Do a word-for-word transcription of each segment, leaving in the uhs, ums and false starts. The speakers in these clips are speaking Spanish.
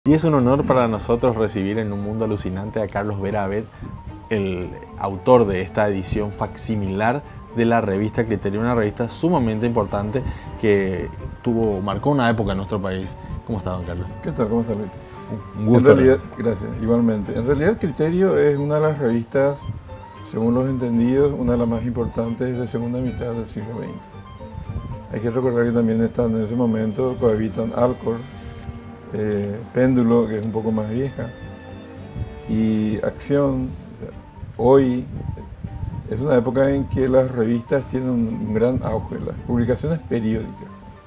Y es un honor para nosotros recibir en Un Mundo Alucinante a Carlos Vera Abed, el autor de esta edición facsimilar de la revista Criterio, una revista sumamente importante que tuvo, marcó una época en nuestro país. ¿Cómo está, don Carlos? ¿Qué tal? ¿Cómo está, Luis? Un gusto. En realidad, gracias, igualmente. En realidad, Criterio es una de las revistas, según los entendidos, una de las más importantes de segunda mitad del siglo veinte. Hay que recordar que también están en ese momento, cohabitan Alcor, eh, Péndulo, que es un poco más vieja, y Acción. O sea, hoy es una época en que las revistas tienen un gran auge, las publicaciones periódicas.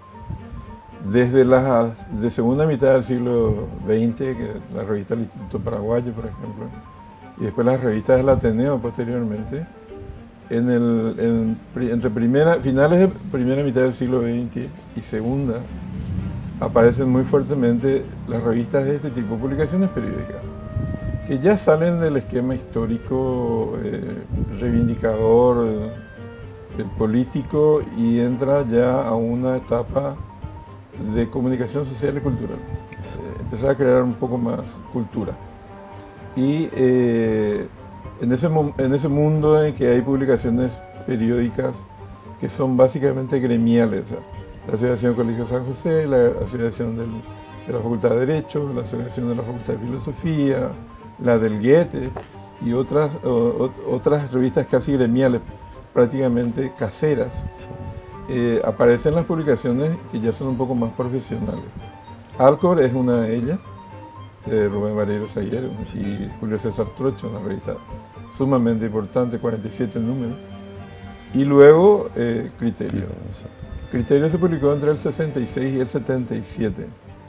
Desde la de segunda mitad del siglo veinte, que la revista del Instituto Paraguayo, por ejemplo, y después las revistas del Ateneo posteriormente, en el, en, entre primera, finales de primera mitad del siglo veinte y segunda, aparecen muy fuertemente las revistas de este tipo, publicaciones periódicas, que ya salen del esquema histórico eh, reivindicador, eh, político, y entra ya a una etapa de comunicación social y cultural. Eh, empezar a crear un poco más cultura. Y eh, en, ese, en ese mundo en que hay publicaciones periódicas que son básicamente gremiales, o sea, la Asociación Colegio San José, la Asociación del, de la Facultad de Derecho, la Asociación de la Facultad de Filosofía, la del Goethe y otras, o, otras revistas casi gremiales, prácticamente caseras. Eh, aparecen las publicaciones que ya son un poco más profesionales. Alcor es una de ellas, de Rubén Vareiro Zaguero y Julio César Trocho, una revista sumamente importante, cuarenta y siete números. Y luego eh, Criterio. Criterio se publicó entre el sesenta y seis y el setenta y siete.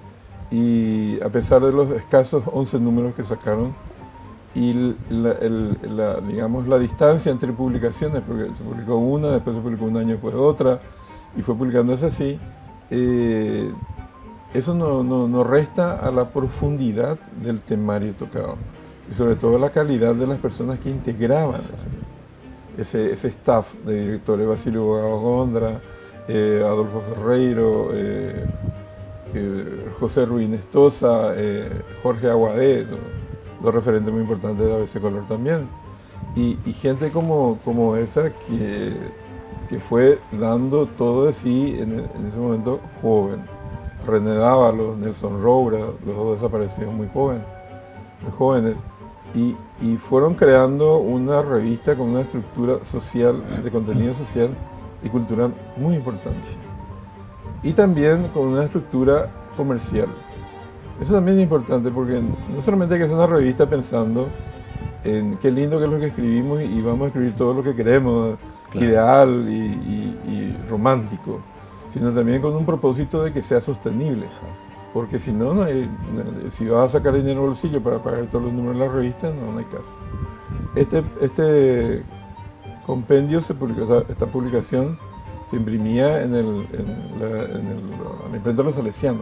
Y a pesar de los escasos once números que sacaron, y la, el, la, digamos, la distancia entre publicaciones, porque se publicó una, después se publicó un año después otra, y fue publicándose así, eh, eso no, no, no resta a la profundidad del temario tocado, y sobre todo la calidad de las personas que integraban ese, ese, ese staff de directores: Basilio Bogado Gondra, eh, Adolfo Ferreiro, eh, eh, José Ruiz Nestosa, eh, Jorge Aguadé, ¿no? Dos referentes muy importantes de A B C Color también, y, y gente como, como esa que, que fue dando todo de sí en, en ese momento joven. René Dávalos, Nelson Roura, los dos desaparecieron muy jóvenes, muy jóvenes y, y fueron creando una revista con una estructura social, de contenido social y cultural muy importante, y también con una estructura comercial. Eso también es importante, porque no solamente hay que hacer una revista pensando en qué lindo que es lo que escribimos y vamos a escribir todo lo que queremos, claro, ideal y, y, y romántico, sino también con un propósito de que sea sostenible. Porque si no, no hay, si vas a sacar dinero al bolsillo para pagar todos los números de la revista, no, no hay caso. Este, este compendio, se publicó, esta publicación se imprimía en, el, en, la, en, el, en la imprenta de los Salesianos.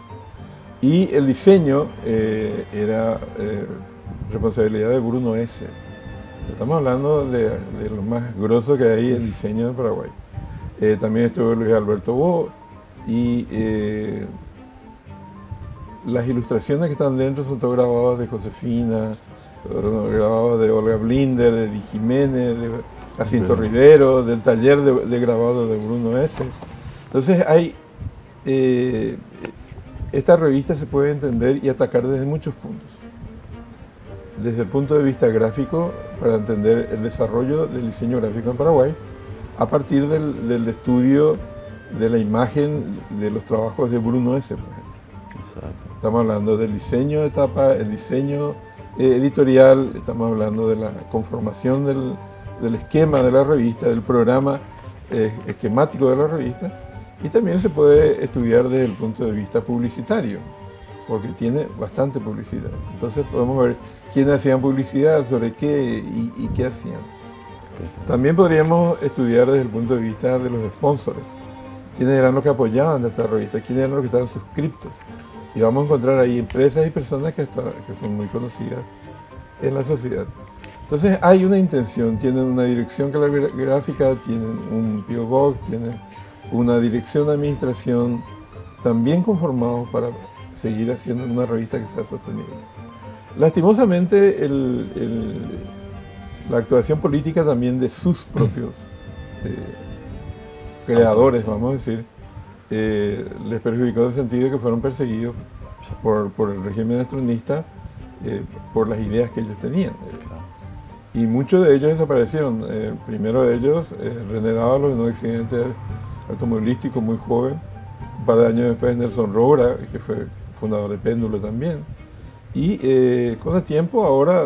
Y el diseño eh, era eh, responsabilidad de Bruno S. Estamos hablando de, de lo más grosso que hay en diseño en Paraguay. Eh, también estuvo Luis Alberto Bo, y eh, las ilustraciones que están dentro son todas grabadas de Josefina, grabadas de Olga Blinder, de Di Jiménez, de Jacinto okay. Rivero, del taller de, de grabado de Bruno S. Entonces hay... Eh, esta revista se puede entender y atacar desde muchos puntos. Desde el punto de vista gráfico, para entender el desarrollo del diseño gráfico en Paraguay, a partir del, del estudio de la imagen de los trabajos de Bruno S., por ejemplo. Exacto. Estamos hablando del diseño de tapa, el diseño eh, editorial, estamos hablando de la conformación del, del esquema de la revista, del programa eh, esquemático de la revista. Y también se puede estudiar desde el punto de vista publicitario, porque tiene bastante publicidad. Entonces podemos ver quiénes hacían publicidad, sobre qué y, y qué hacían. También podríamos estudiar desde el punto de vista de los sponsors, quiénes eran los que apoyaban esta revista, quiénes eran los que estaban suscriptos. Y vamos a encontrar ahí empresas y personas que, hasta, que son muy conocidas en la sociedad. Entonces hay una intención, tienen una dirección gráfica, tienen un P O Box, tienen una dirección de administración, también conformados para seguir haciendo una revista que sea sostenible. Lastimosamente, el, el, la actuación política también de sus propios eh, creadores, vamos a decir, eh, les perjudicó en el sentido de que fueron perseguidos por, por el régimen estronista eh, por las ideas que ellos tenían. Y muchos de ellos desaparecieron. El eh, primero de ellos, eh, René Dávalos, en un accidente automovilístico muy joven. Un par de años después, Nelson Roura, que fue fundador de Péndulo también. Y eh, con el tiempo, ahora,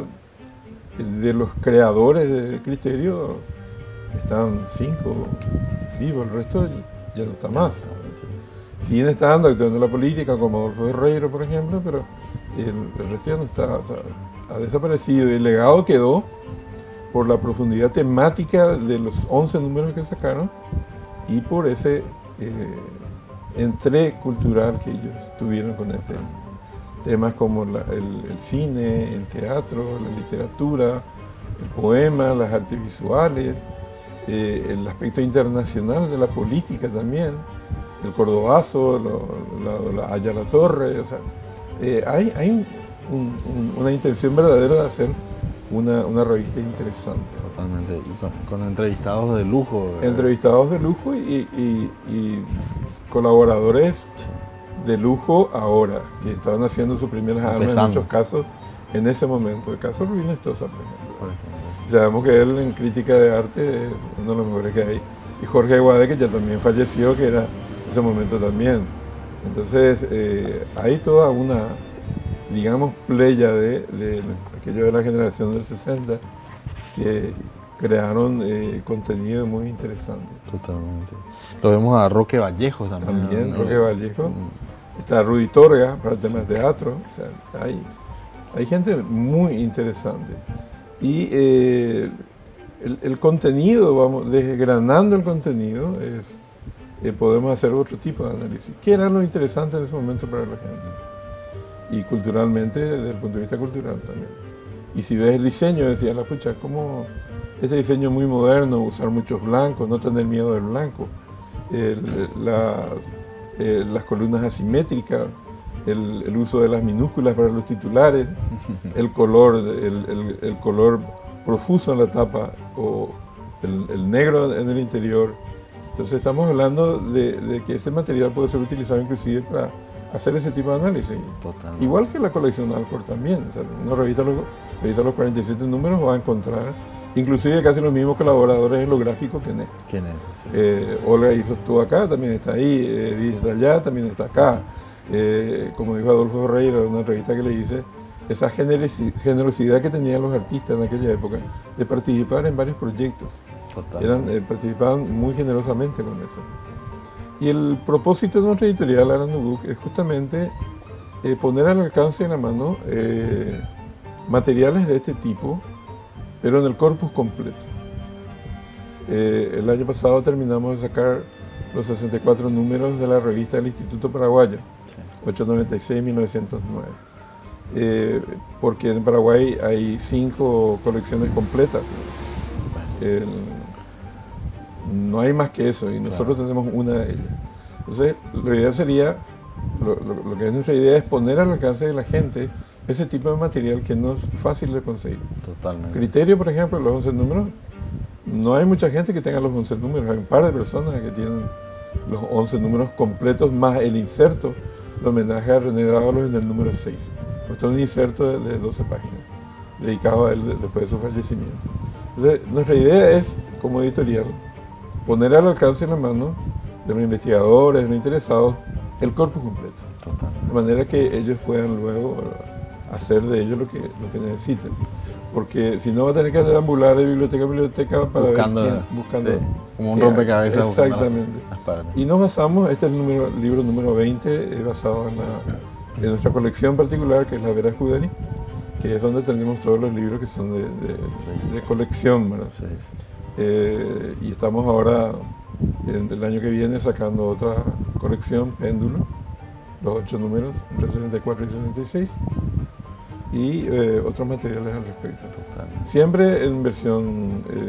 de los creadores de Criterio, están cinco vivos, el resto ya no está más. Siguen estando, actuando en la política, como Adolfo Herrero, por ejemplo, pero el, el resto ya no está, o sea, ha desaparecido. Y el legado quedó por la profundidad temática de los once números que sacaron y por ese eh, entre cultural que ellos tuvieron con este temas como la, el, el cine, el teatro, la literatura, el poema, las artes visuales, eh, el aspecto internacional de la política también, el cordobazo, lo, la, la Haya la Torre, o sea, eh, hay, hay un, un, una intención verdadera de hacer una, una revista interesante. Totalmente, y con, con entrevistados de lujo. ¿verdad? Entrevistados de lujo y, y, y colaboradores de lujo ahora, que estaban haciendo sus primeras armas en muchos casos en ese momento. El caso Rubín Estosa, por ejemplo. Por ejemplo. Sabemos que él en crítica de arte es uno de los mejores que hay. Y Jorge Aguade, que ya también falleció, que era en ese momento también. Entonces, eh, hay toda una, digamos, playa de, de sí. aquellos de la generación del sesenta que crearon eh, contenido muy interesante. Totalmente. Lo vemos a Roque Vallejo también. También, ¿no? Roque Vallejo. Mm. Está Rudy Torga para temas de teatro. O sea, hay, hay gente muy interesante. Y eh, el, el contenido, vamos, desgranando el contenido, es, eh, podemos hacer otro tipo de análisis. ¿Qué era lo interesante en ese momento para la gente? Y culturalmente, desde el punto de vista cultural también. Y si ves el diseño, decía la pucha, como este diseño muy moderno, usar muchos blancos, no tener miedo del blanco, el, la, eh, las columnas asimétricas, el, el uso de las minúsculas para los titulares, el color, el, el, el color profuso en la tapa o el, el negro en el interior. Entonces estamos hablando de, de que ese material puede ser utilizado inclusive para hacer ese tipo de análisis. Totalmente. Igual que la colección Alcor también. O sea, uno revisa los, revisa los cuarenta y siete números, va a encontrar inclusive casi los mismos colaboradores en lo gráfico que Néstor. Que Néstor sí. eh, Olga hizo estuvo acá, también está ahí, Edith está allá, también está acá. Eh, como dijo Adolfo Herrero en una entrevista que le hice, esa generosidad que tenían los artistas en aquella época de participar en varios proyectos. Eran, eh, participaban muy generosamente con eso. Y el propósito de nuestra editorial, Arando Book, es justamente eh, poner al alcance en la mano eh, materiales de este tipo, pero en el corpus completo. Eh, el año pasado terminamos de sacar los sesenta y cuatro números de la revista del Instituto Paraguayo, ochocientos noventa y seis a mil novecientos nueve. Eh, porque en Paraguay hay cinco colecciones completas. Eh, no hay más que eso y nosotros claro. tenemos una de ellas. Entonces, lo ideal sería, lo, lo, lo que es nuestra idea es poner al alcance de la gente ese tipo de material que no es fácil de conseguir. Totalmente. Criterio, por ejemplo, los once números, no hay mucha gente que tenga los once números, hay un par de personas que tienen los once números completos más el inserto de homenaje a René Dávalos en el número seis. Pues está un inserto de, de doce páginas, dedicado a él de, después de su fallecimiento. Entonces, nuestra idea es, como editorial, poner al alcance en la mano de los investigadores, de los interesados, el corpus completo. Total. De manera que ellos puedan luego hacer de ello lo que, lo que necesiten. Porque si no va a tener que deambular de biblioteca a biblioteca para buscando, ver quién, buscando sí, como un rompecabezas. Exactamente. Y nos basamos, este es el número, libro número veinte, es basado en, la, en nuestra colección particular, que es la Vera Escuderi, que es donde tenemos todos los libros que son de, de, de colección, ¿verdad? Sí, sí. Eh, y estamos ahora, en, el año que viene, sacando otra colección, Péndulo, los ocho números, entre sesenta y cuatro y sesenta y seis, y eh, otros materiales al respecto. Total. Siempre en versión eh,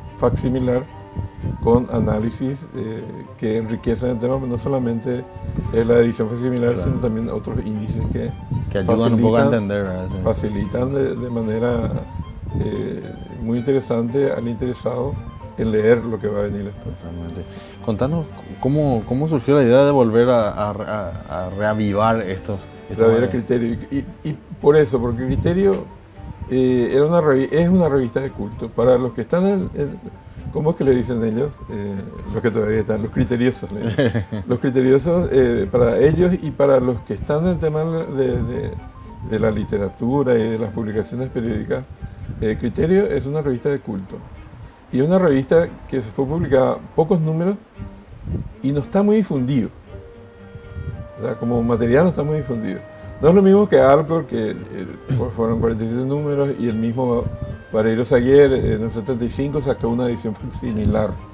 facsimilar, con análisis eh, que enriquecen el tema, no solamente es la edición similar, Claro. sino también otros índices que, Que ayudan un poco a entender, ¿verdad? Sí. facilitan de, de manera eh, muy interesante al interesado en leer lo que va a venir después. Totalmente. Contanos cómo, cómo surgió la idea de volver a, a, a- a reavivar estos... estos Todavía era valores. Criterio. Y, y- y por eso, porque Criterio eh, era una revi- es una revista de culto. Para los que están en, en- ¿cómo es que le dicen ellos? Eh, los que todavía están, los criteriosos. le dicen. Los criteriosos, eh, para ellos y para los que están en el tema de, de- de la literatura y de las publicaciones periódicas, eh, Criterio es una revista de culto. Y una revista que fue publicada pocos números y no está muy difundido. O sea, como material no está muy difundido. No es lo mismo que Alcor, que eh, fueron cuarenta y siete números, y el mismo Vareiro Saguier en el setenta y cinco sacó una edición similar.